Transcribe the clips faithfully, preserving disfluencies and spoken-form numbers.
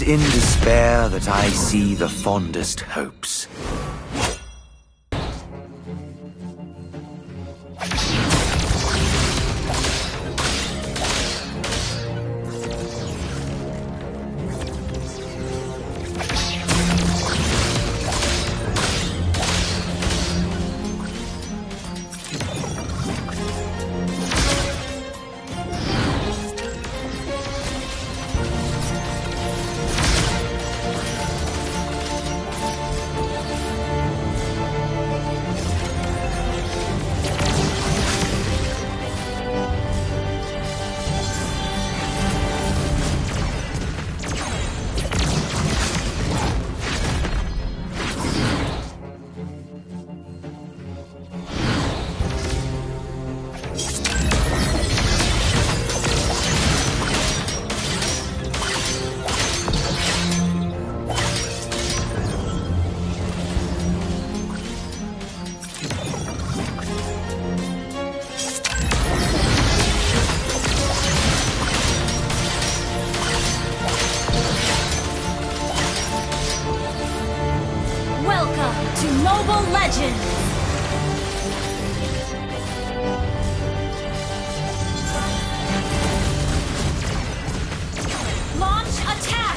in despair that I see the fondest hopes. Mobile Legends! Launch attack!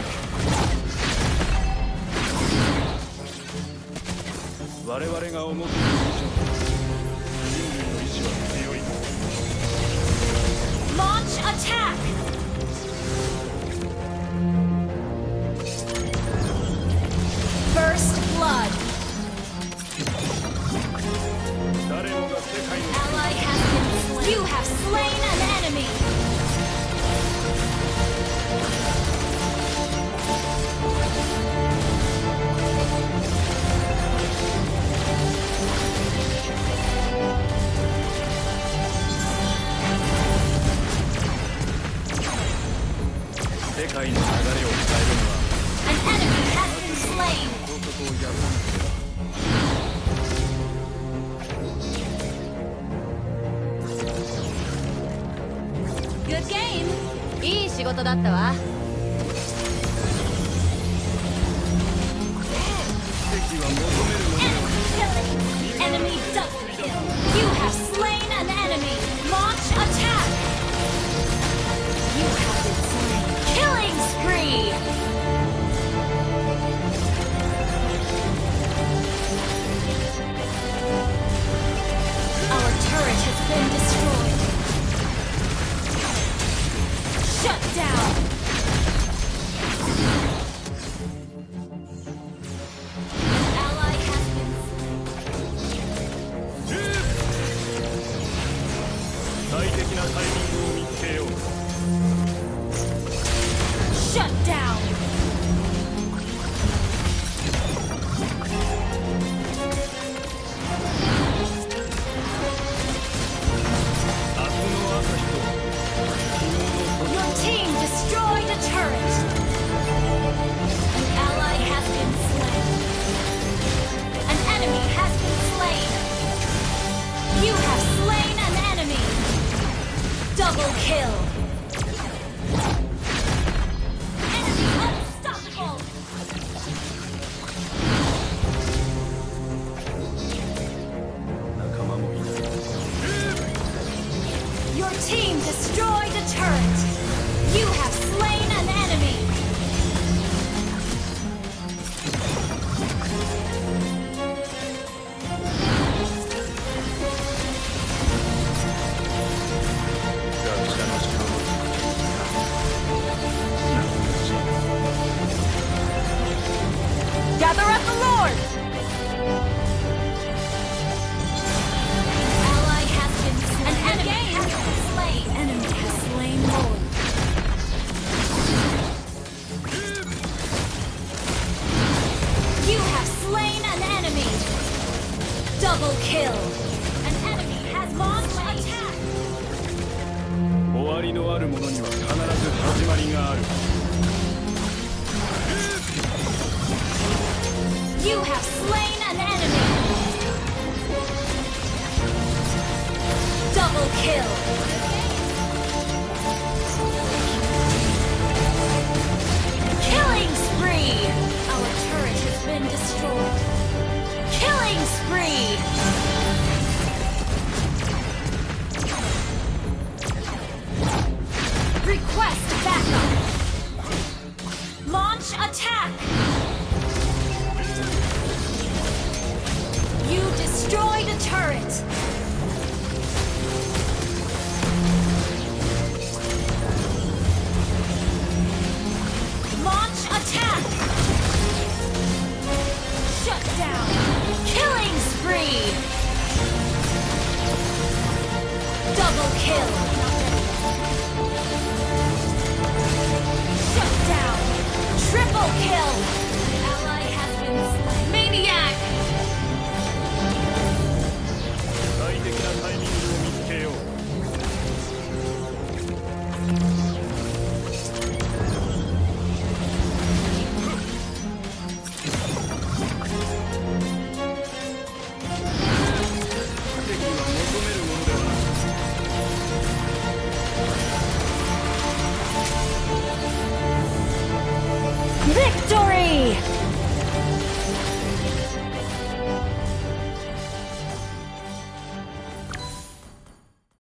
我々が思っている以上人類の意志は強い。 Launch attack! First blood! Ally has been slain. You have slain an enemy! An enemy has been slain! Good game! いい仕事だったわ。Enemy double kill! You have slain an enemy! Launch attack! You have been slain! Killing spree! Our turret has been destroyed! Shut down! Ally has been Shut down! Your team destroyed a turret! An ally has been slain. An enemy has been slain. You have slain an enemy! Double kill! Enemy unstoppable! Your team destroyed a turret! You have slain an enemy! Gather up the Lord! Ally has been slain. An enemy has been slain. Enemy has slain Lord. You have slain an enemy. Double kill. An enemy has launched attack. 終わりのあるものには必ず始まりがある。 You have slain an enemy! Double kill! Killing been destroyed. Killing spree! Request backup! Launch attack! You destroyed a turret! Launch attack! Shut down! Killing spree! Double kill! Shut down! Triple kill! An ally has been slain. Maniac! 最適なタイミングを見つけよう。敵は求めるものではない。 Victory!